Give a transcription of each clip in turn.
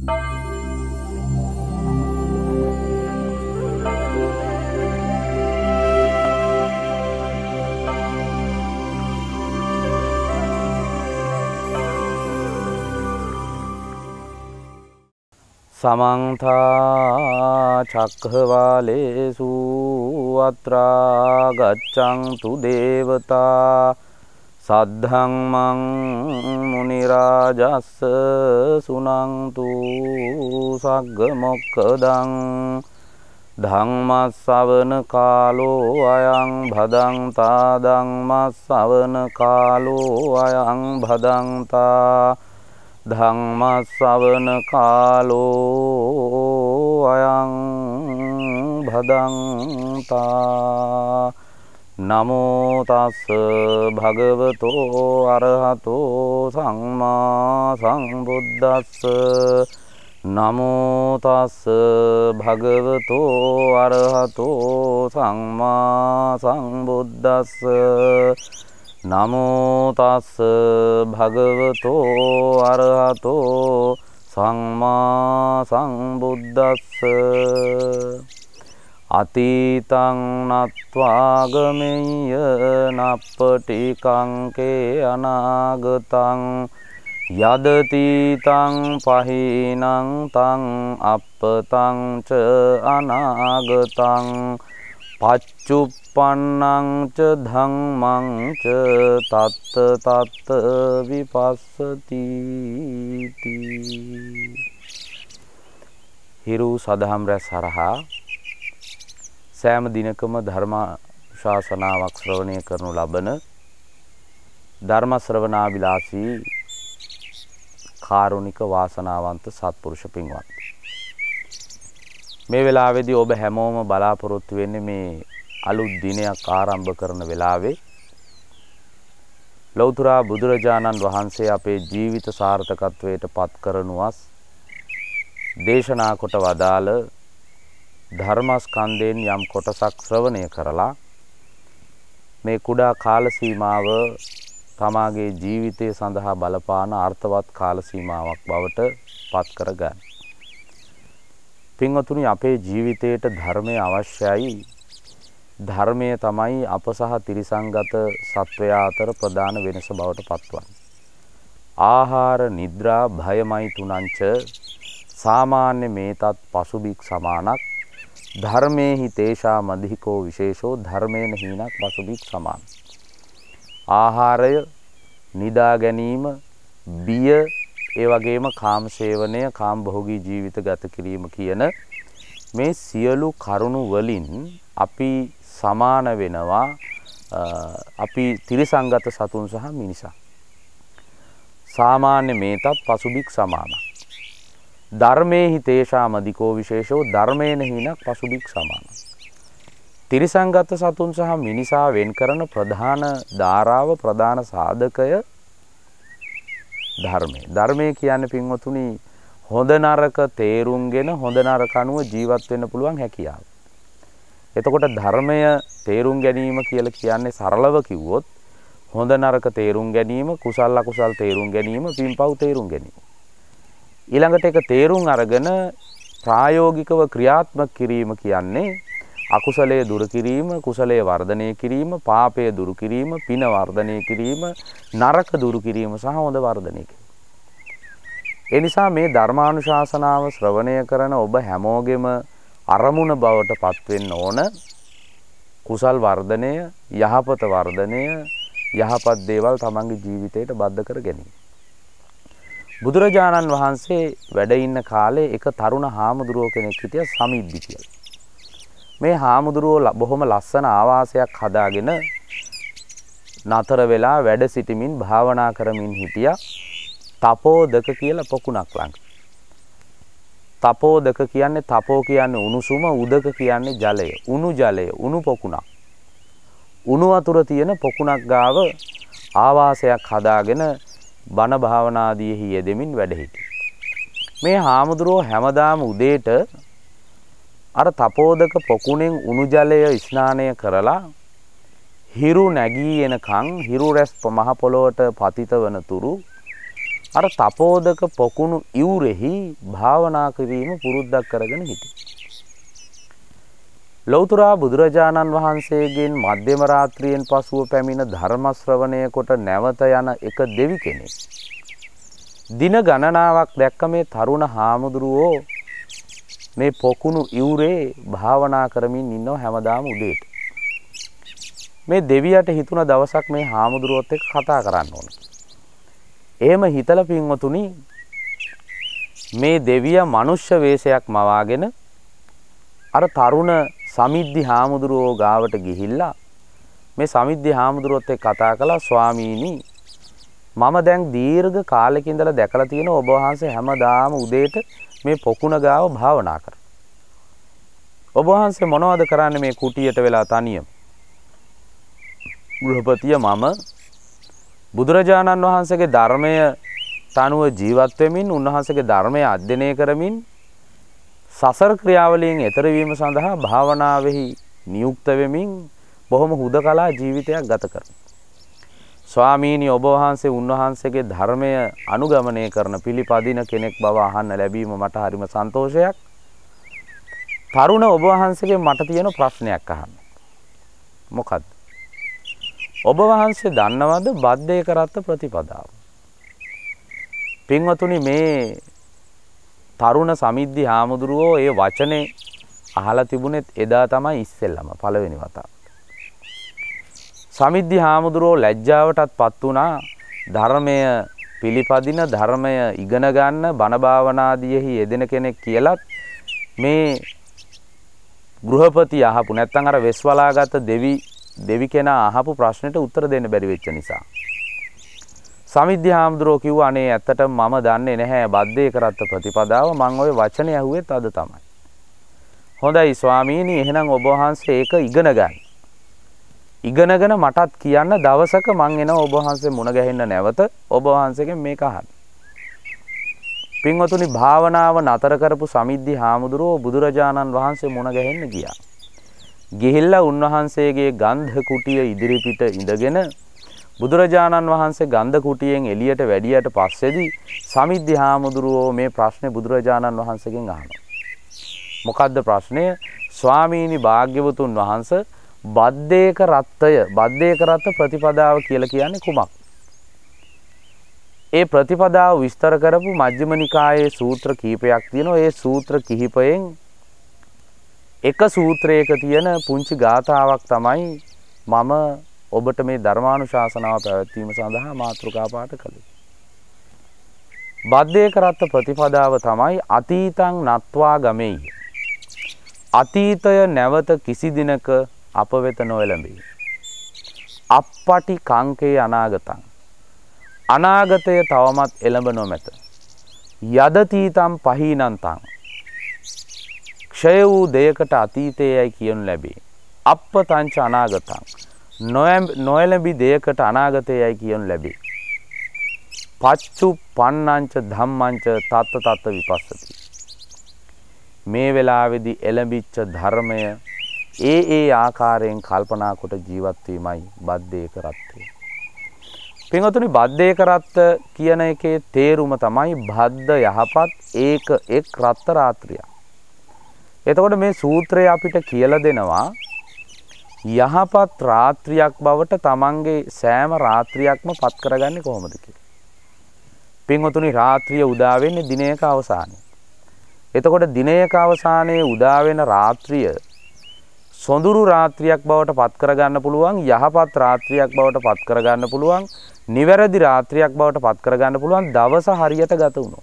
समन्ता चक्रवालेषु अत्रा गच्छन्तु देवता सद्धम्मं मुनिराजस्स सुनन्तु सग्गमोक्खदं धम्मश्रवण कालो अयं भदन्ता धम्मश्रवण कालो अयं भदन्ता धम्मश्रवण कालो अयं भदन्ता नमो तस् भगवतो अरहतो सम्मा सम्बुद्धस्स नमो तस् भगवतो अरहतो सम्मा सम्बुद्धस्स नमो तस् भगवतो अरहतो सम्मा सम्बुद्धस्स अतीतं नत्वागमेय नप्पटिकं के अनागतं यदतीतं पहीनं तं अप्पतं च अनागतं पच्चुप्पन्नं च धम्मं च तत्त तत्त विपස්සති හිරු සදහම් රැස් හරහා සෑම දිනකම ධර්ම ශාසනාවක් ශ්‍රවණය කරනු ලබන ධර්ම ශ්‍රවණාබිලාසී කාරුණික වාසනාවන්ත සත්පුරුෂ පින්වත් මේ වෙලාවේදී ඔබ හැමෝම බලාපොරොත්තු වෙන්නේ මේ අලුත් දිනයක් ආරම්භ කරන වෙලාවේ ලෞතර බුදුරජාණන් වහන්සේ අපේ ජීවිත සාර්ථකත්වයට පත් කරනුවස් දේශනා කොට වදාළ ධර්මස්කන්ධයෙන් යම් කොටසක් ශ්‍රවණය කරලා මේ කුඩා කාල සීමාව තමාගේ ජීවිතය සඳහා බලපාන අර්ථවත් කාල සීමාවක් බවට පත් කරගන්න. පින්වතුනි අපේ ජීවිතයට ධර්මය අවශ්‍යයි. ධර්මය තමයි අප සහ තිරිසංගත සත්වයා අතර ප්‍රධාන වෙනස බවට පත්වන්නේ. ආහාර නිද්‍රා භයමයි තුනංච සාමාන්‍ය මේතත් පසුබික් සමානක් ධර්මේහි තේෂා මධිකෝ විශේෂෝ ධර්මේන හීනක් පසුබික් සමාන. ආහාරය නිදා ගැනීම බිය ඒ වගේම කාම සේවනය කාම භෝගී ජීවිත ගත කිරීම කියන මේ සියලු කරුණු වලින් අපි සමාන වෙනවා අපි තිරිසංගත සතුන් සහ මිනිසා. සාමාන්‍ය මේතත් පසුබික් සමානක්. ධර්මේහි තේෂා මධිකෝ විශේෂෝ ධර්මේන හීනක් පසුබික් සමානක්. තිරිසංගත සතුන් සහ මිනිසා වෙන් කරන ප්‍රධාන ධාරාව ප්‍රධාන සාධකය ධර්මය. ධර්මය කියන්නේ පින්වතුනි හොඳ නරක තේරුම්ගෙන හොඳ නරක අනුව ජීවත් වෙන්න පුළුවන් හැකියාව. එතකොට ධර්මය තේරුම් ගැනීම කියලා කියන්නේ සරලව කිව්වොත් හොඳ නරක තේරුම් ගැනීම, කුසල අකුසල් තේරුම් ගැනීම, පින්පව් තේරුම් ගැනීම. ඊළඟට ඒක තේරුම් අරගෙන ප්‍රායෝගිකව ක්‍රියාත්මක කිරීම කියන්නේ අකුසලයේ දුරු කිරීම, කුසලයේ වර්ධනය කිරීම, පාපයේ දුරු කිරීම, පින වර්ධනය කිරීම, නරක දුරු කිරීම සහ හොඳ වර්ධනය කිරීම. ඒ නිසා මේ ධර්මානුශාසනාව ශ්‍රවණය කරන ඔබ හැමෝගෙම අරමුණ බවට පත් වෙන්න ඕන කුසල් වර්ධනය, යහපත වර්ධනය, යහපත් දේවල් තමන්ගේ ජීවිතයට බද්ධ කර ගැනීම. බුදුරජාණන් වහන්සේ වැඩ ඉන්න කාලේ එක තරුණ හාමුදුරුවෝ කෙනෙක් හිටියා සමිද්දි කියලා. මේ හාමුදුරුවෝ බොහොම ලස්සන ආවාසයක් හදාගෙන නතර වෙලා වැඩ සිටමින් භාවනා කරමින් හිටියා තපෝදක කියලා පොකුණක් ළඟ. තපෝදක කියන්නේ තපෝ කියන්නේ උණුසුම, උදක කියන්නේ ජලය. උණු ජලය, උණු පොකුණක්. උණු වතුර තියෙන පොකුණක් ගාව ආවාසයක් හදාගෙන බණ භාවනාදීෙහි යෙදෙමින් වැඩ හිටියා. මේ හාමුදුරුවෝ හැමදාම උදේට අර තපෝදක පොකුණෙන් උණු ජලය ස්නානය කරලා හිරු නැගී එනකන් හිරු රැස් මහ පොළොවට පතිත වන තුරු අර තපෝදක පොකුණු ඉවුරෙහි භාවනා කිරීම පුරුද්දක් කරගෙන හිටියේ. ලෞතර බුදුරජාණන් වහන්සේගෙන් මධ්‍යම රාත්‍රියෙන් පසුව පැමිණ ධර්ම ශ්‍රවණය කොට නැවත යන එක දෙවි කෙනෙක්. දින ගණනාවක් දැක්ක මේ තරුණ හාමුදුරුවෝ මේ පොකුණු ඉවුරේ භාවනා කරමින් ඉන්නව හැමදාම උදේට. මේ දෙවියට හිතුණ දවසක් මේ හාමුදුරුවොත් එක්ක කතා කරන්න ඕන. එහෙම හිතලා පින්වතුනි මේ දෙවියා මනුෂ්‍ය වේශයක් මවාගෙන අර තරුණ සමිද්ධි හාමුදුරුවෝ ගාවට ගිහිල්ලා මේ සමිද්ධි හාමුදුරුවොත් එක්ක කතා කළා ස්වාමීනි මම දැන් දීර්ඝ කාලෙක ඉඳලා දැකලා තියෙන ඔබ වහන්සේ හැමදාම උදේට මේ පොකුණ ගාව භාවනා කරනවා. ඔබ වහන්සේ මොනවද කරන්නේ මේ කුටියට වෙලා තනියම? ගෘහපතිය මම බුදුරජාණන් වහන්සේගේ ධර්මය තනුව ජීවත් වෙමින් උන්වහන්සේගේ ධර්මය අධ්‍යයනය කරමින් සසර ක්‍රියාවලියෙන් එතර වීම සඳහා භාවනාවෙහි නියුක්ත වෙමින් බොහොම හුදකලා ජීවිතයක් ගත කරනවා. ස්වාමීනි ඔබ වහන්සේ උන්වහන්සේගේ ධර්මය අනුගමනය කරන පිළිපදින කෙනෙක් බව අහන්න ලැබීම මට හරිම සන්තෝෂයක්. තරුණ ඔබ වහන්සේගෙන් මට තියෙන ප්‍රශ්නයක් අහන්න. මොකද්ද? ඔබ වහන්සේ දන්නවද බද්දේ කරත්ත ප්‍රතිපදාව? පින්වතුනි මේ තරුණ සමිද්ධි හාමුදුරුවෝ ඒ වචනේ අහලා තිබුණෙත් එදා තමයි ඉස්සෙල්ලම පළවෙනි වතාව. සමිද්ධි හාමුදුරුවෝ ලැජ්ජාවටත්පත් වුණා ධර්මය පිළිපදින ධර්මය ඉගෙන ගන්න බණ භාවනාදීෙහි යෙදෙන කෙනෙක් කියලත් මේ ගෘහපති අහපු නැත්නම් අර වෙස්වලාගත දෙවි කෙනා අහපු ප්‍රශ්නෙට උත්තර දෙන්න බැරි වෙච්ච නිසා සමිද්ධි හාමුදුරුවෝ කිව්වා අනේ ඇත්තටම මම දන්නේ නැහැ බද්දේ කරත්ත ප්‍රතිපදාව මම ওই වචනේ ඇහුවෙත් අද තමයි. හොඳයි ස්වාමීනි එහෙනම් ඔබ වහන්සේ ඒක ඉගෙන ගන්න. ඉගෙනගෙන මටත් කියන්න දවසක මං එනවා ඔබ වහන්සේ මුණ ගැහෙන්න නැවත ඔබ වහන්සේගෙන් මේක අහන්න. පින්වතුනි භාවනාව නතර කරපු සමිද්ධි හාමුදුරුවෝ බුදුරජාණන් වහන්සේ මුණ ගැහෙන්න ගියා. ගිහිල්ලා උන්වහන්සේගේ ගන්ධ කුටිය ඉදිරිපිට ඉඳගෙන බුදුරජාණන් වහන්සේ ගන්ධ කුටියෙන් එළියට වැඩියට පස්සේදී සමිද්ධි හාමුදුරුවෝ මේ ප්‍රශ්නේ බුදුරජාණන් වහන්සේගෙන් අහනවා. මොකද්ද ප්‍රශ්නය? ස්වාමීනි භාග්‍යවතුන් වහන්සේ බද්දේක රත්ත ප්‍රතිපදාව කියලා කියන්නේ කුමක්? ඒ ප්‍රතිපදාව විස්තර කරපු මජ්ක්‍ධිම නිකායේ සූත්‍ර කිහිපයක් තියෙනවා. ඒ සූත්‍ර කිහිපයෙන් එක සූත්‍රයක තියෙන පුංචි ගාථාවක් තමයි මම ඔබට මේ ධර්මානුශාසනාව පැවැත්වීම සඳහා මාතෘකා පාඨ කළේ. බද්දේක රත්ත ප්‍රතිපදාව තමයි අතීතං නත්වා ගමෙය්‍ය. අතීතය නැවත කිසි දිනක අප වෙත නොඑළඹේ. අප්පටි කංකේ අනාගතං. අනාගතය තවමත් එළඹ නොමැත. යදතීතං පහීනන්තං. ක්ෂය වූ දෙයකට අතීතයයි කියනු ලැබේ. අප්පතංච අනාගතං. නොඑළඹි දෙයකට අනාගතයයි කියනු ලැබේ. පච්චු පන්නංච ධම්මංච තත්ත විපස්සති. මේ වෙලාවේදී එළඹිච්ච ධර්මය ඒ ආකාරයෙන් කල්පනා කොට ජීවත් වීමයි බද්දේක රත්තය. පින්වතුනි බද්දේක රත්ත කියන එකේ තේරුම තමයි බද්ද යහපත් ඒක එක් රත්ත රාත්‍රිය. එතකොට මේ සූත්‍රය අපිට කියලා දෙනවා යහපත් රාත්‍රියක් බවට තමන්ගේ සෑම රාත්‍රියක්ම පත් කරගන්නේ කොහොමද කියලා. පින්වතුනි රාත්‍රිය උදා වෙන්නේ දිනයක අවසානයේ. එතකොට දිනයක අවසානයේ උදා වෙන රාත්‍රිය සොඳුරු රාත්‍රියක් බවට පත් කරගන්න පුළුවන්, යහපත් රාත්‍රියක් බවට පත් කරගන්න පුළුවන්, නිවැරදි රාත්‍රියක් බවට පත් කරගන්න පුළුවන් දවස හරියට ගත වුණොත්.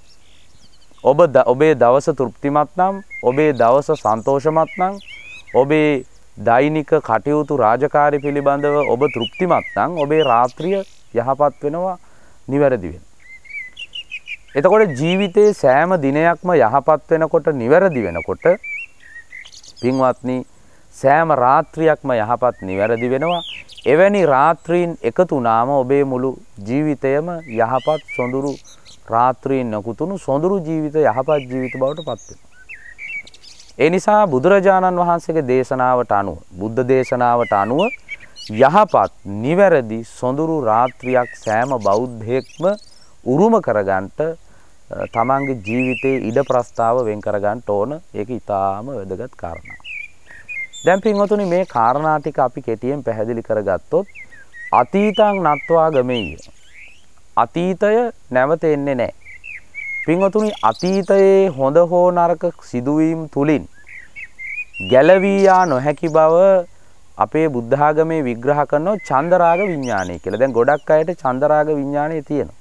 ඔබේ දවස තෘප්තිමත් නම්, ඔබේ දවස සන්තෝෂමත් නම්, ඔබේ දෛනික කටයුතු රාජකාරි පිළිබඳව ඔබ තෘප්තිමත් නම් ඔබේ රාත්‍රිය යහපත් වෙනවා, නිවැරදි වෙනවා. එතකොට ජීවිතයේ සෑම දිනයක්ම යහපත් වෙනකොට, නිවැරදි වෙනකොට පින්වත්නි සෑම රාත්‍රියක්ම යහපත් නිවැරදි වෙනවා. එවැනි රාත්‍රීන් එකතු වුණාම ඔබේ මුළු ජීවිතයම යහපත් සොඳුරු රාත්‍රීන් නකුතුණු සොඳුරු ජීවිත යහපත් ජීවිත බවට පත් වෙනවා. ඒ නිසා බුදුරජාණන් වහන්සේගේ දේශනාවට අනුව, බුද්ධ දේශනාවට අනුව යහපත් නිවැරදි සොඳුරු රාත්‍රියක් සෑම බෞද්ධයෙක්ම උරුම කරගන්නට තමන්ගේ ජීවිතයේ ඉඩ ප්‍රස්තාව වෙන් කරගන්න ඕන. ඒක ඊටාම වැදගත් කාරණා. දැන් පින්වතුනි මේ කාරණා ටික අපි කෙටියෙන් පැහැදිලි කරගත්තොත් අතීතං නත්වා ගමෙය්‍ය. අතීතය නැවත එන්නේ නැහැ. පින්වතුනි අතීතයේ හොඳ හෝ නරක සිදුවීම් තුලින් ගැලවී යා නොහැකි බව අපේ බුද්ධ ආගමේ විග්‍රහ කරනවා චන්දරාග විඥානය කියලා. දැන් ගොඩක් අයට චන්දරාග විඥානය තියෙනවා.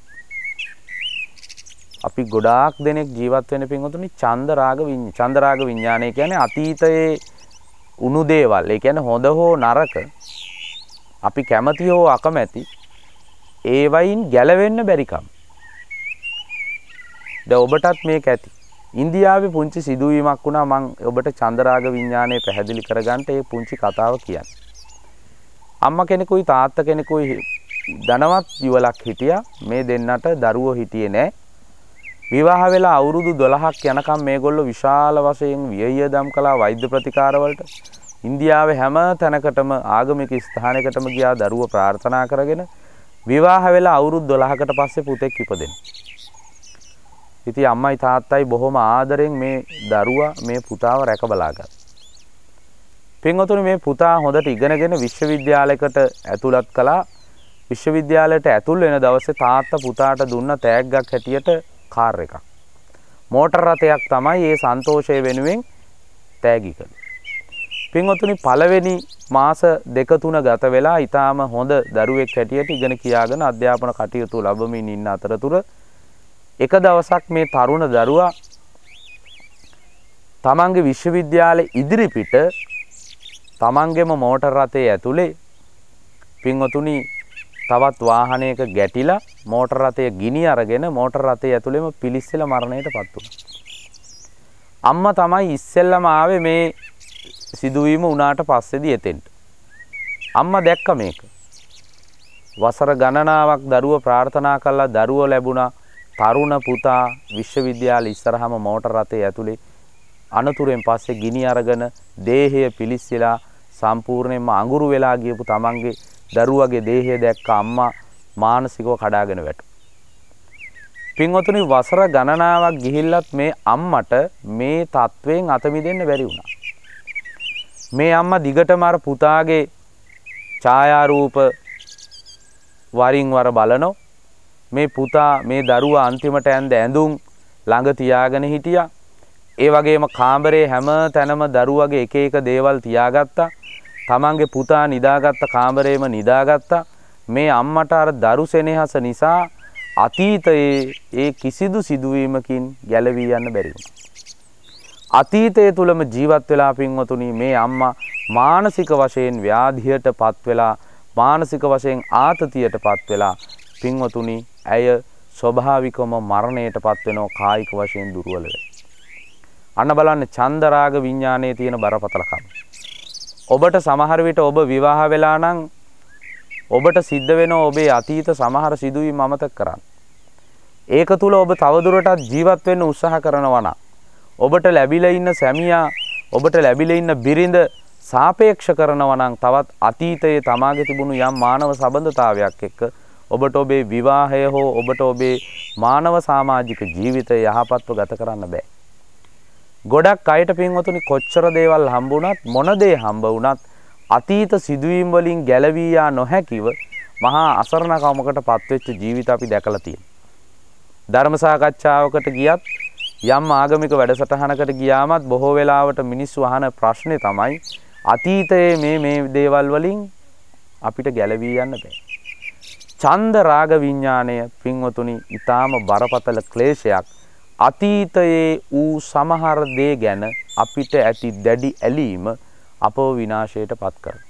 අපි ගොඩාක් දෙනෙක් ජීවත් වෙන පින්වතුනි චන්දරාග විඥානය කියන්නේ අතීතයේ උණු දේවල්. ඒ කියන්නේ හොඳ හෝ නරක අපි කැමති හෝ අකමැති ඒවයින් ගැලවෙන්න බැරිකම. දැන් ඔබටත් මේක ඇති. ඉන්දියාවේ පුංචි සිදුවීමක් වුණා. මම ඔබට චන්දරාග විඥානය පැහැදිලි කරගන්න ඒ පුංචි කතාව කියන්නේ. අම්මා කෙනෙකුයි තාත්තා කෙනෙකුයි ධනවත් යුවලක් හිටියා. මේ දෙන්නට දරුවෝ හිටියේ නැහැ. විවාහ වෙලා අවුරුදු 12ක් යනකම් මේගොල්ලෝ විශාල වශයෙන් වියදම් කළා වෛද්‍ය ප්‍රතිකාර වලට. ඉන්දියාවේ හැම තැනකටම ආගමික ස්ථානයකටම ගියා දරුවෝ ප්‍රාර්ථනා කරගෙන. විවාහ වෙලා අවුරුදු 12කට පස්සේ පුතෙක් ඉපදෙනවා. ඉතින් අම්මයි තාත්තයි බොහොම ආදරෙන් මේ දරුවා මේ පුතාව රැක බලාගත්තා. පින්වතුනි මේ පුතා හොඳට ඉගෙනගෙන විශ්වවිද්‍යාලයකට ඇතුළත් කළා. විශ්වවිද්‍යාලයට ඇතුල් වෙන දවසේ තාත්තා පුතාට දුන්න තෑග්ගක් හැටියට කාර් එකක්. මෝටර රථයක් තමයි මේ සන්තෝෂය වෙනුවෙන් තෑගි කළේ. පින්වතුනි පළවෙනි මාස 2-3 ගත වෙලා ඊටාම හොඳ දරුවෙක් හැටියට ඉගෙන කියාගෙන අධ්‍යාපන කටයුතු ලැබමින් ඉන්න අතරතුර එක දවසක් මේ තරුණ දරුවා තමන්ගේ විශ්වවිද්‍යාලේ ඉදිරිපිට තමන්ගේම මෝටර රථයේ ඇතුලේ පින්වතුනි තවත් වාහනයක ගැටිලා මෝටර රථය ගිනි අරගෙන මෝටර රථයේ ඇතුලේම පිලිස්සෙලා මරණයටපත් වුණා. අම්මා තමයි ඉස්සෙල්ලම ආවේ මේ සිදුවීම වුණාට පස්සේදී එතෙන්ට. අම්මා දැක්ක මේක. වසර ගණනාවක් දරුව ප්‍රාර්ථනා කළා දරුව ලැබුණා. තරුණ පුතා විශ්වවිද්‍යාලේ ඉස්සරහම මෝටර රථයේ ඇතුලේ අනතුරෙන් පස්සේ ගිනි අරගෙන දේහය පිලිස්සලා සම්පූර්ණයෙන්ම අඟුරු වෙලා ගියපු තමන්ගේ දරුවගේ දේහය දැක්ක අම්මා මානසිකව කඩාගෙන වැටුණා. පින්වතුනි වසර ගණනාවක් ගිහිල්ලත් මේ අම්මට මේ තත්වයෙන් අත මිදෙන්න බැරි වුණා. මේ අම්මා දිගටම අර පුතාගේ ඡායාරූප වරින් වර බලනෝ. මේ පුතා මේ දරුවා අන්තිමට ඇඳුම් ළඟ තියාගෙන හිටියා. ඒ වගේම කාමරේ හැම තැනම දරුවගේ එක එක දේවල් තියාගත්තා. තමන්ගේ පුතා නිදාගත්ත කාමරේම නිදාගත්තා. මේ අම්මට අර දරු සෙනෙහස නිසා අතීතයේ ඒ කිසිදු සිදුවීමකින් ගැලවී යන්න බැරි වුණා. අතීතයේ තුලම ජීවත් වෙලා පින්වතුනි මේ අම්මා මානසික වශයෙන් ව්‍යාධියටපත් වෙලා මානසික වශයෙන් ආතතියටපත් වෙලා පින්වතුනි ඇය ස්වභාවිකවම මරණයටපත් වෙනවා කායික වශයෙන් දුර්වල වෙලා. අන්න බලන්න චන්දරාග විඥානයේ තියෙන බරපතලකම. ඔබට සමහර විට ඔබ විවාහ වෙලා නම් ඔබට සිද්ධ වෙනවා ඔබේ අතීත සමහර සිදුවීම් අමතක කරන්න. ඒක තුල ඔබ තවදුරටත් ජීවත් වෙන්න උත්සාහ කරනවා නම් ඔබට ලැබිලා ඉන්න සැමියා ඔබට ලැබිලා ඉන්න බිරිඳ සාපේක්ෂ කරනවා නම් තවත් අතීතයේ තමාගේ තිබුණු යම් මානව සම්බන්ධතාවයක් එක්ක ඔබට ඔබේ විවාහය හෝ ඔබට ඔබේ මානව සමාජික ජීවිතය යහපත්ව ගත කරන්න බෑ. ගොඩක් අයට පින්වතුනි කොච්චර දේවල් හම්බුණත් මොන දේ හම්බ වුණත් අතීත සිදුවීම් වලින් ගැලවී යා නොහැකිව මහා අසරණකමකට පත්වෙච්ච ජීවිත අපි දැකලා තියෙනවා. ධර්ම සාකච්ඡාවකට ගියත් යම් ආගමික වැඩසටහනකට ගියාමත් බොහෝ වෙලාවට මිනිස්සු අහන ප්‍රශ්නේ තමයි අතීතයේ මේ දේවල් වලින් අපිට ගැලවී යන්න බෑ. ඡන්ද රාග විඥාණය පින්වතුනි ඊටාම බරපතල ක්ලේශයක්. අතීතයේ ඌ සමහර දේ ගැන අපිට ඇති දැඩි ඇලීම අපව විනාශයට පත් කරනවා.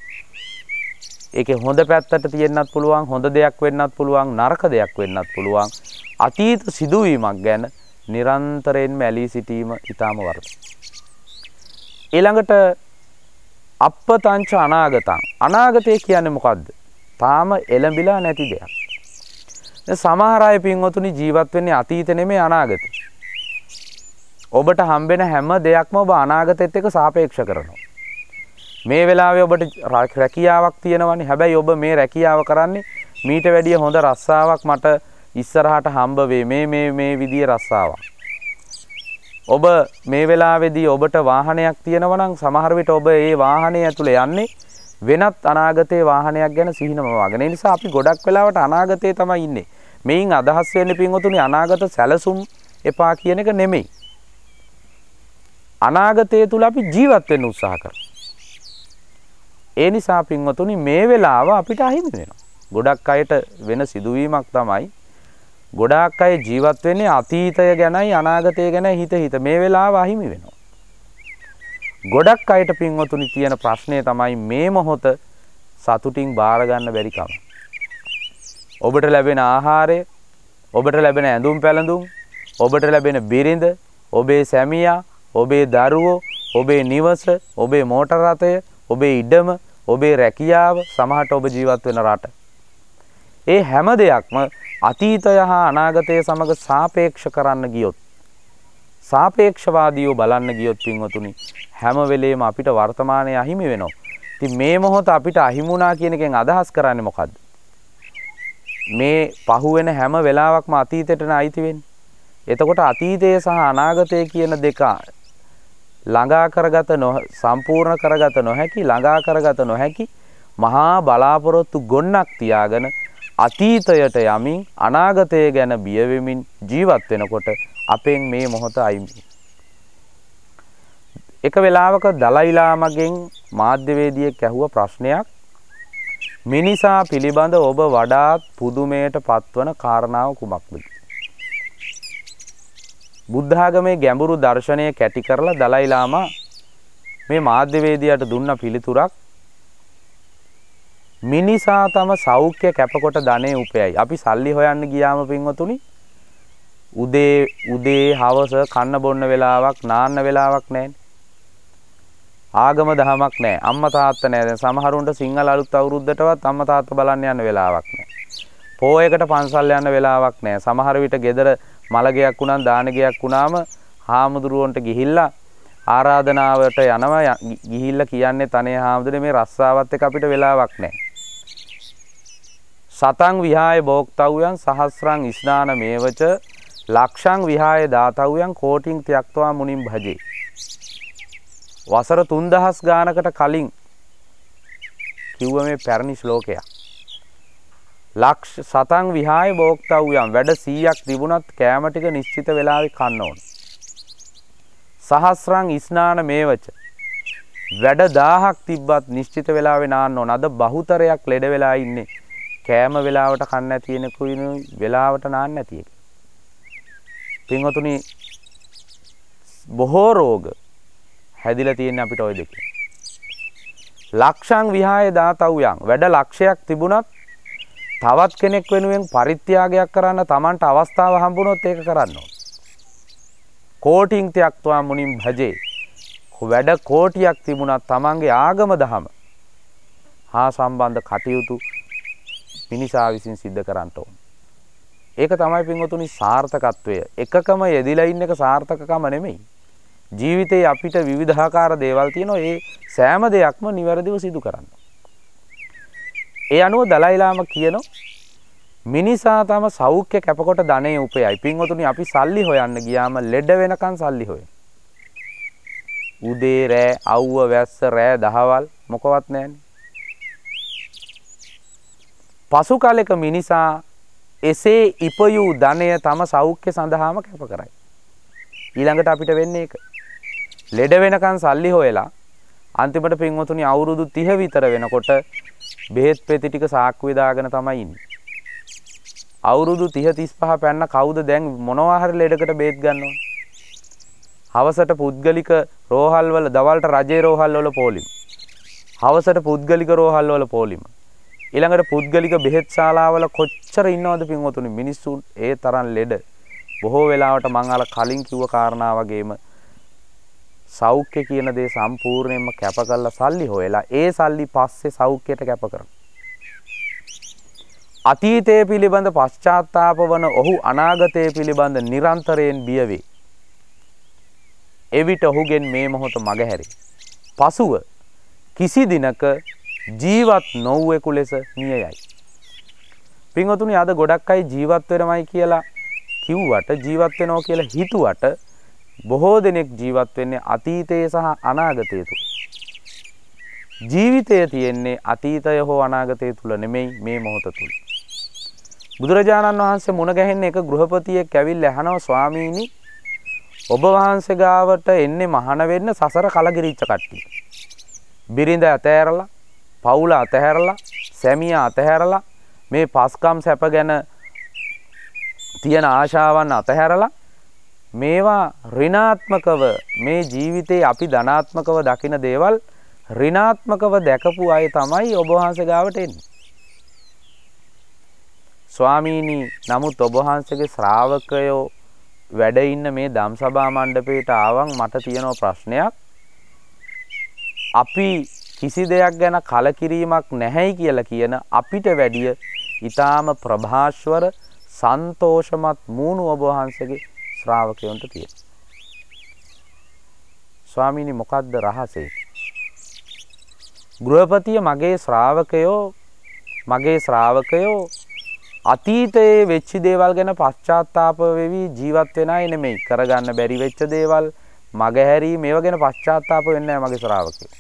ඒකේ හොඳ පැත්තට තියෙන්නත් පුළුවන්, හොඳ දෙයක් වෙන්නත් පුළුවන්, නරක දෙයක් වෙන්නත් පුළුවන්. අතීත සිදුවීමක් ගැන නිරන්තරයෙන්ම ඇලී සිටීම ඊටාම වරදයි. ඊළඟට අප්පතංච අනාගතං. අනාගතය කියන්නේ මොකද්ද? තාම එළඹිලා නැති දෙයක්. දැන් සමහර අය පින්වතුනි ජීවත් වෙන්නේ අතීත නෙමෙයි අනාගතේ. ඔබට හම්බෙන හැම දෙයක්ම ඔබ අනාගතෙත් එක්ක සාපේක්ෂ කරනවා. මේ වෙලාවේ ඔබට රැකියාවක් තියෙනවනේ. හැබැයි ඔබ මේ රැකියාව කරන්නේ මීට වැඩිය හොඳ රස්සාවක් මට ඉස්සරහට හම්බ වේ මේ විදිය රස්සාවක්. ඔබ මේ වෙලාවේදී ඔබට වාහනයක් තියෙනවා නම් සමහර විට ඔබ ඒ වාහනේ ඇතුලේ යන්නේ වෙනත් අනාගතයේ වාහනයක් ගැන සිහිනම වගේ. ඒ නිසා අපි ගොඩක් වෙලාවට අනාගතයේ තමයි ඉන්නේ. මේන් අදහස් වෙන්නේ පින්වතුනි අනාගත සැලසුම් එපා කියන එක නෙමෙයි. අනාගතය තුල අපි ජීවත් වෙන්න උත්සාහ කරනවා. ඒ නිසා පින්වතුනි මේ වෙලාව අපිට අහිමි වෙනවා. ගොඩක් අයට වෙන සිදුවීමක් තමයි ගොඩාක් අය ජීවත් වෙන්නේ අතීතය ගැනයි අනාගතය ගැනයි හිත මේ වෙලාව අහිමි වෙනවා. ගොඩක් අයට පින්වතුනි තියෙන ප්‍රශ්නේ තමයි මේ මොහොත සතුටින් බාර ගන්න බැරි කම. ඔබට ලැබෙන ආහාරය, ඔබට ලැබෙන ඇඳුම් පැළඳුම්, ඔබට ලැබෙන බිරිඳ, ඔබේ සැමියා, ඔබේ දරුවෝ, ඔබේ නිවස, ඔබේ මෝටර රථය, ඔබේ ඉඩම, ඔබේ රැකියාව, සමහරට ඔබ ජීවත් වෙන රට. ඒ හැම දෙයක්ම අතීතය හා අනාගතය සමග සාපේක්ෂ කරන්න ගියොත්, සාපේක්ෂවාදීව බලන්න ගියොත් පින්වතුනි හැම වෙලේම අපිට වර්තමානයේ අහිමි වෙනවා. ඉතින් මේ මොහොත අපිට අහිමුණා කියන එකෙන් අදහස් කරන්නේ මොකද්ද? මේ පහුවෙන හැම වෙලාවකම අතීතයටන අයිති වෙන්නේ. එතකොට අතීතය සහ අනාගතය කියන දෙක ළඟා කරගත සම්පූර්ණ කරගත නොහැකි, ළඟා කරගත නොහැකි මහා බලාපොරොත්තු ගොන්නක් තියාගෙන අතීතයට යමින් අනාගතය ගැන බිය වෙමින් ජීවත් වෙනකොට අපෙන් මේ මොහොත අයිමි. එක වෙලාවක දලයි ලාමගෙන් මාධ්‍යවේදියෙක් ඇහුව ප්‍රශ්නයක්, මිනිසා පිළිබඳ ඔබ වඩාත් පුදුමයට පත්වන කාරණාව කුමක්ද? බුද්ධ ආගමේ ගැඹුරු දර්ශනය කැටි කරලා දලයි ලාමා මේ මාධ්‍යවේදියාට දුන්න පිළිතුරක්, මිනිසා තම සෞඛ්‍ය කැපකොට ධනෙ උපයයි. අපි සල්ලි හොයන්න ගියාම පින්වතුනි උදේ හවස කන්න බොන්න වෙලාවක්, නාන්න වෙලාවක් නැහැ. ආගම දහමක් නැහැ. අම්මා තාත්තා නැහැ. දැන් සමහරුන්ට සිංහල අලුත් අවුරුද්දටවත් අම්මා තාත්තා බලන්න යන්න වෙලාවක් නැහැ. පොයකට පන්සල් යන්න වෙලාවක් නැහැ. සමහර විට ගෙදර මලගයක් වුණාම දානගයක් වුණාම හාමුදුරුවන්ට ගිහිල්ලා ආරාධනාවට යනවා. ගිහිල්ලා කියන්නේ තනේ හාමුදුරනේ මේ රස්සාවත් එක අපිට වෙලාවක් නැහැ. සතං විහාය භෝක්තව්‍යං සහස්රං ස්නාන මේවච ලක්ෂං විහාය දාතව්‍යං කෝටිං ත්‍යක්තවා මුනිම් භජේ. වසර 3000 ගානකට කලින් කිව්ව මේ පැරණි ශ්ලෝකයක්. සතං විහාය භෝක්තව්‍යං වැඩ 100ක් තිබුණත් කෑම ටික නිශ්චිත වෙලාවේ කන්න ඕන. සහස්රං ස්නාන මේවච වැඩ 1000ක් තිබ්බත් නිශ්චිත වෙලාවේ නාන්න ඕන. අද බහුතරයක් ලෙඩ වෙලා ඉන්නේ කෑම වෙලාවට කන්න නැති වෙනකුයි වෙලාවට නාන්න නැති එක. පින්වතුනි බොහෝ රෝග හැදිලා තියෙන්නේ අපිට ওই දෙකේ. ලක්ෂං විහාය දාතව්‍යං වැඩ ලක්ෂයක් තිබුණත් තවත් කෙනෙක් වෙනුවෙන් පරිත්‍යාගයක් කරන්න Tamanට අවස්ථාව හම්බුනොත් ඒක කරන්න ඕන. කෝටිං ත්‍යක්තවා මුනිම් භජේ වැඩ කෝටියක් තිබුණත් Tamanගේ ආගම දහම හා සම්බන්ධ කටයුතු මිනිසා විසින් සිද්ධ කරන්න ඕන. ඒක තමයි පින්වතුනි සාර්ථකත්වය. එකකම යෙදිලා ඉන්න එක සාර්ථකකම නෙමෙයි. ජීවිතේ අපිට විවිධාකාර දේවල් තියෙනවා. ඒ සෑම දෙයක්ම නිවැරදිව සිදු කරන්න. ඒ අනුව දලයි ලාමා කියනවා මිනිසා තම සෞඛ්‍ය කැපකොට ධනෙ උපයයි. පින්වතුනි අපි සල්ලි හොයන්න ගියාම ලෙඩ වෙනකන් සල්ලි හොයන. උදේ රෑ අවුව වැස්ස රෑ දහවල් මොකවත් නැහැනේ. පසු කාලයක මිනිසා එසේ ඉපයූ ධනය තම සෞඛ්‍ය සඳහාම කැප කරයි. ඊළඟට අපිට වෙන්නේ ඒක. ලෙඩ වෙනකන් සල්ලි හොයලා අන්තිමට පින්වතුනි අවුරුදු 30 විතර වෙනකොට බෙහෙත් පෙති ටික සාක්කුවේ දාගෙන තමයි ඉන්නේ. අවුරුදු 30 35 පැන්න කවුද දැන් මොනවා හරි ලෙඩකට බෙහෙත් ගන්නවද? හවසට පුද්ගලික රෝහල් වල දවල්ට රජේ රෝහල් වල පොලිම. හවසට පුද්ගලික රෝහල් වල පොලිම. ඊළඟට පුද්ගලික බෙහෙත් ශාලාවල කොච්චර ඉන්නවද පින්වතුනි මිනිස්සු ඒ තරම් ලෙඩ. බොහෝ වෙලාවට මම අර කලින් කිව්ව කාරණා වගේම සෞඛ්‍ය කියන දේ සම්පූර්ණයෙන්ම කැප කරලා සල්ලි හොයලා ඒ සල්ලි පස්සේ සෞඛ්‍යයට කැප කරනවා. අතීතයේ පිළිබඳ පශ්චාත්තාප වන ඔහු අනාගතයේ පිළිබඳ නිරන්තරයෙන් බිය වේ. එවිට ඔහුගෙන් මේ මොහොත මගහැරේ. පසුව කිසි දිනක ජීවත් නොවුවෙකු ලෙස මිය යයි. පින්වතුනි අද ගොඩක් අය ජීවත් වෙනවයි කියලා කිව්වට ජීවත් වෙනවා කියලා හිතුවට බොහෝ දෙනෙක් ජීවත් වෙන්නේ අතීතයේ සහ අනාගතයේ තුල. ජීවිතය තියෙන්නේ අතීතය හෝ අනාගතය තුල නෙමෙයි මේ මොහොත තුල. බුදුරජාණන් වහන්සේ මුණ ගැහෙන්නේ එක ගෘහපතියෙක් ඇවිල්ලා අහනවා ස්වාමීනි ඔබ වහන්සේ ගාවට එන්නේ මහාන වෙන්න සසර කලගිරිච්ච කට්ටිය. බිරිඳ අතහැරලා, පවුල අතහැරලා, සැමියා අතහැරලා මේ පස්කම් සැප ගැන තියෙන ආශාවන් අතහැරලා මේවා ඍණාත්මකව මේ ජීවිතේ අපි ධනාත්මකව දකින දේවල් ඍණාත්මකව දැකපු අය තමයි ඔබ වහන්සේ ගාවට එන්නේ. ස්වාමීනි නමුත් ඔබ වහන්සේගේ ශ්‍රාවකයෝ වැඩ ඉන්න මේ ධම්සභා මණ්ඩපයට ආවන් මට තියෙන ප්‍රශ්නයක්. අපි කිසි දෙයක් ගැන කලකිරීමක් නැහැයි කියලා කියන අපිට වැඩිය ඊටාම ප්‍රභාස්වර සන්තෝෂමත් මූණු ඔබ වහන්සේගේ ශ්‍රාවකයන්ට තියෙනවා. ස්වාමීනි මොකද්ද රහසේ? ගෘහපතිය මගේ ශ්‍රාවකයෝ අතීතයේ වෙච්ච දේවල් ගැන පශ්චාත්තාප වෙවි ජීවත් වෙන අය නෙමෙයි. කරගන්න බැරි වෙච්ච දේවල් මගහැරී මේවා ගැන පශ්චාත්තාප වෙන්නේ නැහැ මගේ ශ්‍රාවකයෝ.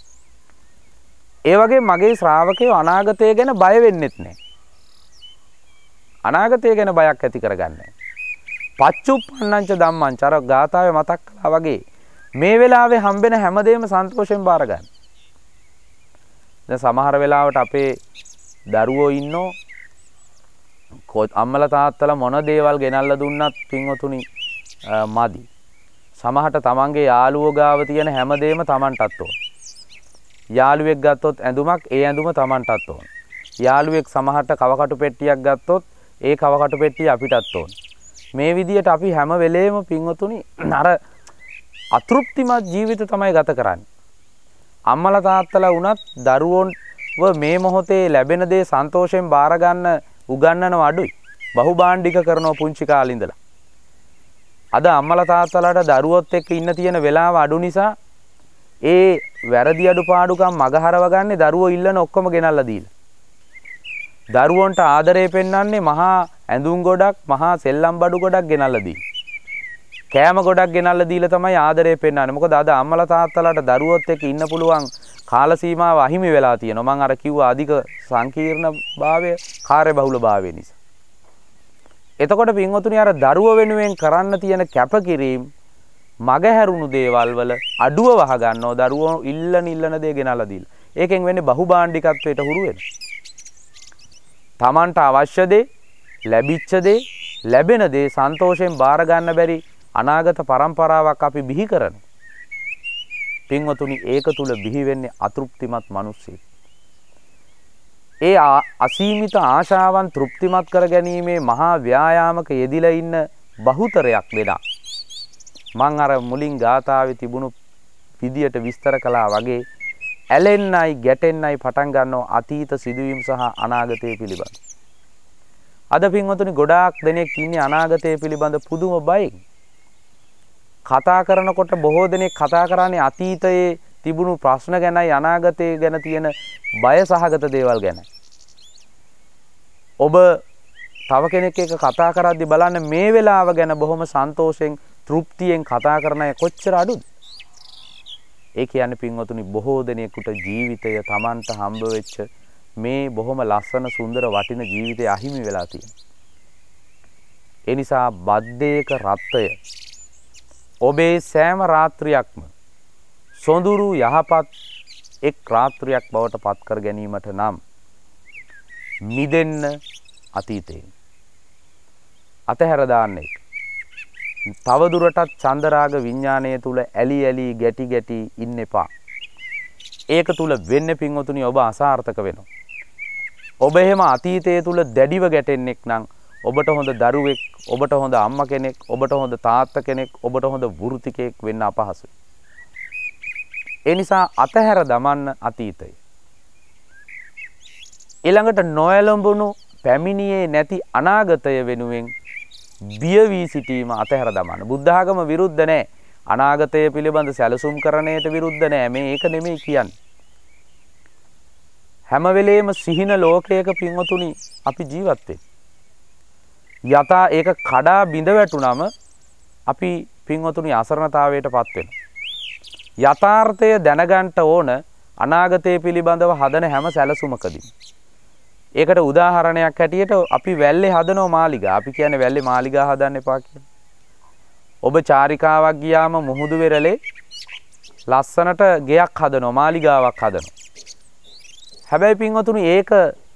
ඒ වගේ මගේ ශ්‍රාවකයෝ අනාගතය ගැන බය වෙන්නෙත් නැහැ. අනාගතය ගැන බයක් ඇති කරගන්නේ. පච්චුප්පන්නංච ධම්මංච අර ගාථාවේ මතක් කළා වගේ මේ වෙලාවේ හම්බෙන හැමදේම සන්තෝෂයෙන් බාර ගන්න. දැන් සමහර වෙලාවට අපේ දරුවෝ ඉන්නෝ අම්මලා තාත්තලා මොන දේවල් ගෙනල්ලා දුන්නත් පින්වතුනි මදි. සමහරට තමන්ගේ යාළුවෝ ගාව තියෙන හැමදේම තමන්ටත් ඕන. යාළුවෙක් ගත්තොත් ඇඳුමක් ඒ ඇඳුම තමන්ටත් ඕන. යාළුවෙක් සමහරට කවකටු පෙට්ටියක් ගත්තොත් ඒ කවකටු පෙට්ටිය අපිටත් ඕන. මේ විදියට අපි හැම වෙලේම පින්වතුනි අර අතෘප්තිමත් ජීවිත තමයි ගත කරන්නේ. අම්මලා තාත්තලා වුණත් දරුවෝව මේ මොහොතේ ලැබෙන දේ සන්තෝෂයෙන් බාර ගන්න උගන්වනව අඩුයි. බහුභාණ්ඩික කරනවා පුංචි කාලේ ඉඳලා. අද අම්මලා තාත්තලාට දරුවොත් එක්ක ඉන්න තියෙන වෙලාව අඩු නිසා ඒ වැරදි අඩුපාඩුකම් මගහරව ගන්නේ දරුවෝ ඉල්ලන ඔක්කොම ගෙනල්ලා දීලා. දරුවන්ට ආදරය පෙන්වන්නේ මහා ඇඳුම් ගොඩක්, මහා සෙල්ලම් බඩු ගොඩක් ගෙනල්ලා දී. කෑම ගොඩක් ගෙනල්ලා දීලා තමයි ආදරය පෙන්වන්නේ. මොකද අද අම්මලා තාත්තලාට දරුවොත් එක්ක ඉන්න පුළුවන් කාල සීමාව අහිමි වෙලා තියෙනවා. මම අර කිව්වා අධික සංකීර්ණ භාවය, කාර්යබහුල භාවය නිසා. එතකොට පින්වතුනි අර දරුව වෙනුවෙන් කරන්න තියෙන කැපකිරීම මගහැරුණු දේවල් වල අඩුව වහ ගන්නවා. දරුවෝ ඉල්ලන දේ ගෙනල්ලා දීලා. ඒකෙන් වෙන්නේ බහුභාණ්ඩිකත්වයට හුරු වෙනවා. තමන්ට අවශ්‍ය දේ, ලැබිච්ච දේ, ලැබෙන දේ සන්තෝෂයෙන් බාර ගන්න බැරි අනාගත පරම්පරාවක් අපි බිහි කරනවා. පින්වතුනි ඒක තුල බිහි වෙන්නේ අතෘප්තිමත් මිනිස්සෙක්. ඒ අසීමිත ආශාවන් තෘප්තිමත් කර ගැනීමේ මහා ව්‍යායාමක යෙදිලා ඉන්න බහුතරයක් දෙනා. මං අර මුලින් ගාථාවේ තිබුණු විදියට විස්තර කළා වගේ ඇලෙන්නයි ගැටෙන්නයි පටන් ගන්නව අතීත සිදුවීම් සහ අනාගතය පිළිබඳ. අද පින්වතුනි ගොඩාක් දෙනෙක් ඉන්නේ අනාගතය පිළිබඳ පුදුම බයෙන්. කතා කරනකොට බොහෝ දෙනෙක් කතා කරන්නේ අතීතයේ තිබුණු ප්‍රශ්න ගැනයි අනාගතය ගැන තියෙන බය සහගත දේවල් ගැනයි. ඔබ තව කෙනෙක් එක්ක කතා කරද්දී බලන්න මේ වෙලාව ගැන බොහොම සන්තෝෂෙන් තෘප්තියෙන් කතා කරන අය කොච්චර අඩුද? ඒ කියන්නේ පින්වතුනි බොහෝ දෙනෙකුට ජීවිතය Tamanට හම්බ වෙච්ච මේ බොහොම ලස්සන සුන්දර වටින ජීවිතය අහිමි වෙලා තියෙනවා. ඒ නිසා බද්දේක රත්ය ඔබේ සෑම රාත්‍රියක්ම සොඳුරු යහපත් එක් රාත්‍රියක් බවට පත් කර ගැනීමට නම් මිදෙන්න අතීතයෙන් අතහැර දාන්න එක. තව දුරටත් චන්දරාග විඥාණය තුල ඇලි ඇලි ගැටි ගැටි ඉන්න එපා. ඒක තුල වෙන්නේ පින්වතුනි ඔබ අසාර්ථක වෙනවා. ඔබ එහෙම අතීතයේ තුල දැඩිව ගැටෙන්නෙක් නම් ඔබට හොඳ දරුවෙක්, ඔබට හොඳ අම්මා කෙනෙක්, ඔබට හොඳ තාත්තා කෙනෙක්, ඔබට හොඳ වෘත්තිකයෙක් වෙන්න අපහසුයි. ඒ නිසා අතහැර දමන්න අතීතය. ඊළඟට නොයලඹුණු පැමිණියේ නැති අනාගතය වෙනුවෙන් බිය වී සිටීම අතහැර දමන්න. බුද්ධ ආගම විරුද්ධ නැහැ. අනාගතය පිළිබඳ සැලසුම් කරණයට විරුද්ධ නැහැ. මේ ඒක නෙමෙයි කියන්නේ. හැම වෙලේම සිහින ලෝකයක පින්වතුනි අපි ජීවත් වෙන්නේ. යථා ඒක කඩා බිඳ වැටුනම අපි පින්වතුනි අසරණතාවයටපත් වෙනවා. යථාර්ථය දැනගන්න ඕන අනාගතය පිළිබඳව හදන හැම සැලසුමකදී. ඒකට උදාහරණයක් හැටියට අපි වැල්ලේ හදනෝ මාලිගා. අපි කියන්නේ වැල්ලේ මාලිගා හදන්න එපා කියලා. ඔබ චාරිකාවක් ගියාම මුහුදු වෙරළේ ලස්සනට ගෙයක් හදනවා, මාලිගාවක් හදනවා. හැබැයි පින්වතුනි ඒක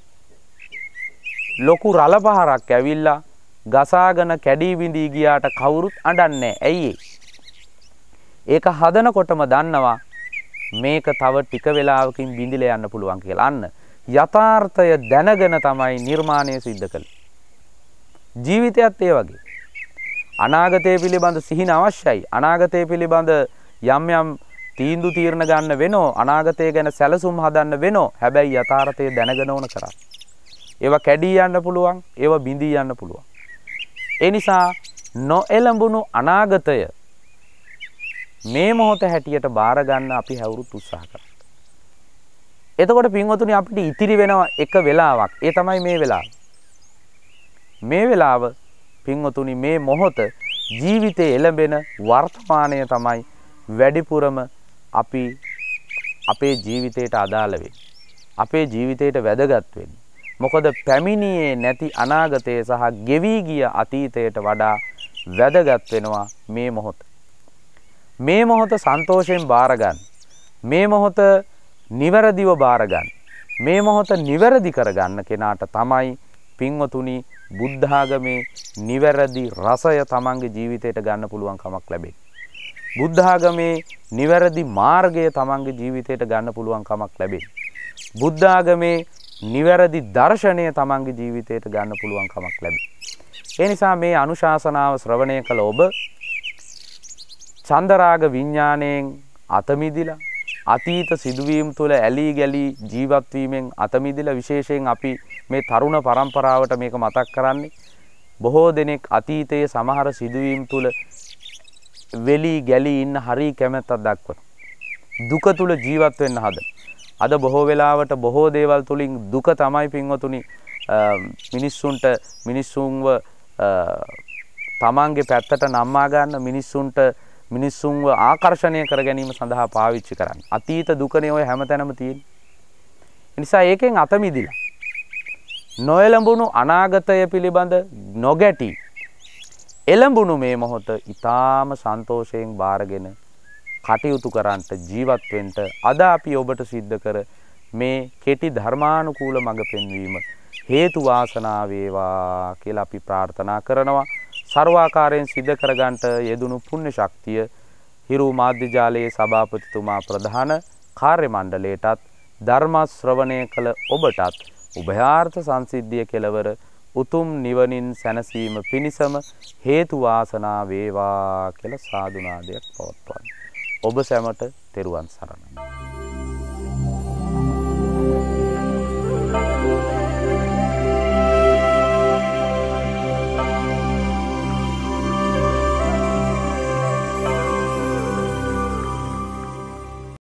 ලොකු රළ පහරක් ඇවිල්ලා ගසාගෙන කැඩී බිඳී ගියාට කවුරුත් අඬන්නේ නැහැ. ඇයි ඒක හදනකොටම දන්නවා මේක තව ටික වෙලාවකින් බිඳිලා යන්න පුළුවන් කියලා. අන්න යථාර්ථය දැනගෙන තමයි නිර්මාණය සිද්ධ කළේ. ජීවිතයත් ඒ වගේ. අනාගතය පිළිබඳ සිහින අවශ්‍යයි. අනාගතය පිළිබඳ යම් යම් තීන්දුව තීරණ ගන්න වෙනෝ. අනාගතය ගැන සැලසුම් හදන්න වෙනෝ. හැබැයි යථාර්ථය දැනගෙන ඕන කරා. ඒවා කැඩී යන්න පුළුවන්, ඒවා බිඳී යන්න පුළුවන්. ඒ නිසා නොඑළඹුණු අනාගතය මේ මොහොත හැටියට බාර ගන්න අපි හැවුරුත් උත්සාහ කරනවා. එතකොට පින්වතුනි අපිට ඉතිරි වෙනවා එක වෙලාවක්. ඒ තමයි මේ වෙලාව. මේ වෙලාව පින්වතුනි මේ මොහොත ජීවිතේ එළඹෙන වර්තමානය තමයි වැඩිපුරම අපි අපේ ජීවිතයට අදාළ වෙන්නේ. අපේ ජීවිතයට වැදගත් වෙන්නේ. මොකද පැමිණියේ නැති අනාගතය සහ ගෙවි ගිය අතීතයට වඩා වැදගත් වෙනවා මේ මොහොත. මේ මොහොත සන්තෝෂයෙන් බාර ගන්න. මේ මොහොත නිවැරදිව බාර ගන්න. මේ මොහොත නිවැරදි කරගන්න කෙනාට තමයි පින්වතුනි බුද්ධ ආගමේ නිවැරදි රසය තමන්ගේ ජීවිතයට ගන්න පුළුවන් කමක් ලැබෙන්නේ. බුද්ධ ආගමේ නිවැරදි මාර්ගය තමන්ගේ ජීවිතයට ගන්න පුළුවන් කමක් ලැබෙන්නේ. බුද්ධ ආගමේ නිවැරදි දර්ශනය තමන්ගේ ජීවිතයට ගන්න පුළුවන් කමක් ලැබෙන්නේ. ඒ නිසා මේ අනුශාසනාව ශ්‍රවණය කළ ඔබ චන්දරාග විඥාණයෙන් අත මිදිලා අතීත සිදුවීම් තුළ ඇලී ගැලී ජීවත් වීමෙන් අත මිදිලා විශේෂයෙන් අපි මේ තරුණ පරම්පරාවට මේක මතක් කරන්නේ බොහෝ දෙනෙක් අතීතයේ සමහර සිදුවීම් තුළ වෙලී ගැලී ඉන්න හරි කැමැත්තක් දක්වන. දුක තුළ ජීවත් වෙන්න හදන. අද බොහෝ වෙලාවට බොහෝ දේවල් තුලින් දුක තමයි පින්වතුනි මිනිස්සුන්ව තමන්ගේ පැත්තට නම්මා ගන්න මිනිස්සුන්ව ආකර්ෂණය කර ගැනීම සඳහා පාවිච්චි කරන්නේ. අතීත දුකනේ ඔය හැමතැනම තියෙන්නේ. ඒ නිසා ඒකෙන් අත මිදිලා නොඑළඹුණු අනාගතය පිළිබඳ නොගැටි එළඹුණු මේ මොහොත ඊටාම සන්තෝෂයෙන් බාරගෙන කටයුතු කරන්ට ජීවත් වෙන්න අද අපි ඔබට සිද්ධ කර මේ කෙටි ධර්මානුකූල මඟ පෙන්වීම හේතු වාසනා වේවා කියලා අපි ප්‍රාර්ථනා කරනවා. සර්වාකාරයෙන් සිද්ධ කරගන්නට යෙදුණු පුණ්‍ය ශක්තිය හිරු මාධ්‍ය ජාලයේ සභාපතිතුමා ප්‍රධාන කාර්ය මණ්ඩලයටත් ධර්ම ශ්‍රවණය කළ ඔබටත් උභයාර්ථ සංසිද්ධිය කෙලවර උතුම් නිවනින් සැනසීම පිණිසම හේතු වාසනා වේවා කියලා සාදුනාදයක් පවත්වන්න. ඔබ සැමට තෙරුවන් සරණයි.